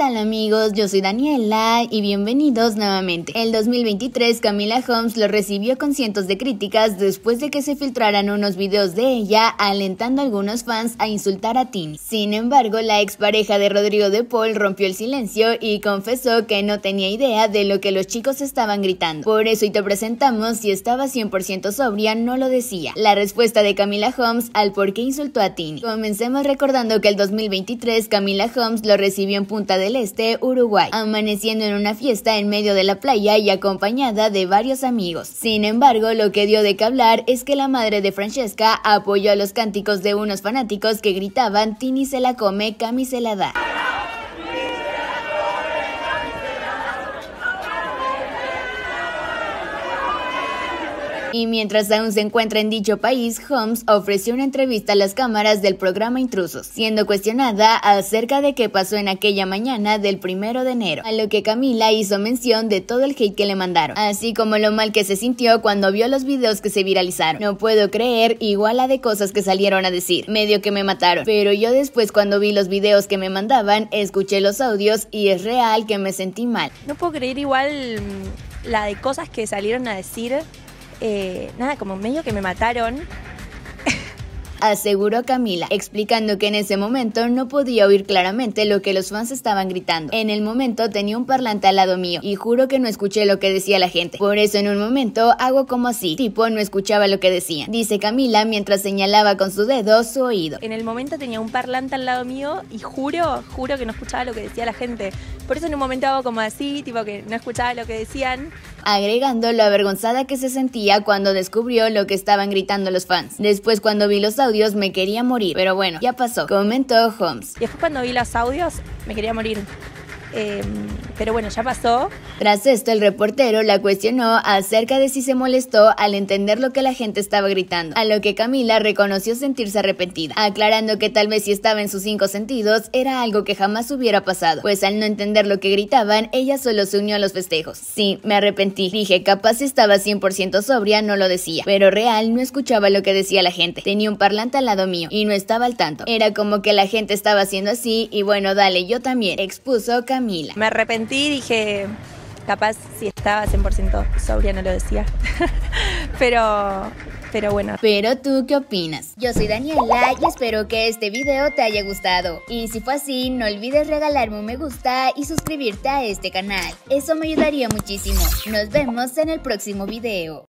Hola amigos, yo soy Daniela y bienvenidos nuevamente. El 2023 Camila Homs lo recibió con cientos de críticas después de que se filtraran unos videos de ella alentando a algunos fans a insultar a Tini. Sin embargo, la expareja de Rodrigo de Paul rompió el silencio y confesó que no tenía idea de lo que los chicos estaban gritando. Por eso hoy te presentamos si estaba 100% sobria, no lo decía. La respuesta de Camila Homs al por qué insultó a Tini. Comencemos recordando que el 2023 Camila Homs lo recibió en Punta del Este, Uruguay, amaneciendo en una fiesta en medio de la playa y acompañada de varios amigos. Sin embargo, lo que dio de qué hablar es que la madre de Francesca apoyó a los cánticos de unos fanáticos que gritaban: Tini se la come, Cami se la da. Y mientras aún se encuentra en dicho país, Homs ofreció una entrevista a las cámaras del programa Intrusos, siendo cuestionada acerca de qué pasó en aquella mañana del 1 de enero, a lo que Camila hizo mención de todo el hate que le mandaron, así como lo mal que se sintió cuando vio los videos que se viralizaron. No puedo creer igual la de cosas que salieron a decir, medio que me mataron, pero yo después cuando vi los videos que me mandaban, escuché los audios y es real que me sentí mal. No puedo creer igual la de cosas que salieron a decir. Nada, como medio que me mataron. Aseguró Camila, explicando que en ese momento no podía oír claramente lo que los fans estaban gritando. En el momento tenía un parlante al lado mío y juro que no escuché lo que decía la gente. Por eso en un momento hago como así, tipo no escuchaba lo que decían, dice Camila mientras señalaba con su dedo su oído. En el momento tenía un parlante al lado mío y juro que no escuchaba lo que decía la gente. Por eso en un momento hago como así, tipo que no escuchaba lo que decían. Agregando lo avergonzada que se sentía cuando descubrió lo que estaban gritando los fans. Después cuando vi los audios me quería morir, pero bueno, ya pasó, comentó Homs. Y después cuando vi los audios me quería morir. Pero bueno, ya pasó. Tras esto, el reportero la cuestionó acerca de si se molestó al entender lo que la gente estaba gritando, a lo que Camila reconoció sentirse arrepentida, aclarando que tal vez si estaba en sus 5 sentidos era algo que jamás hubiera pasado, pues al no entender lo que gritaban, ella solo se unió a los festejos. Sí, me arrepentí, dije, capaz si estaba 100% sobria no lo decía, pero real no escuchaba lo que decía la gente, tenía un parlante al lado mío y no estaba al tanto, era como que la gente estaba haciendo así y bueno, dale, yo también, expuso Camila. Me arrepentí, dije, capaz si estaba 100% sobria no lo decía. pero bueno. Pero tú, ¿qué opinas? Yo soy Daniela y espero que este video te haya gustado. Y si fue así, no olvides regalarme un me gusta y suscribirte a este canal. Eso me ayudaría muchísimo. Nos vemos en el próximo video.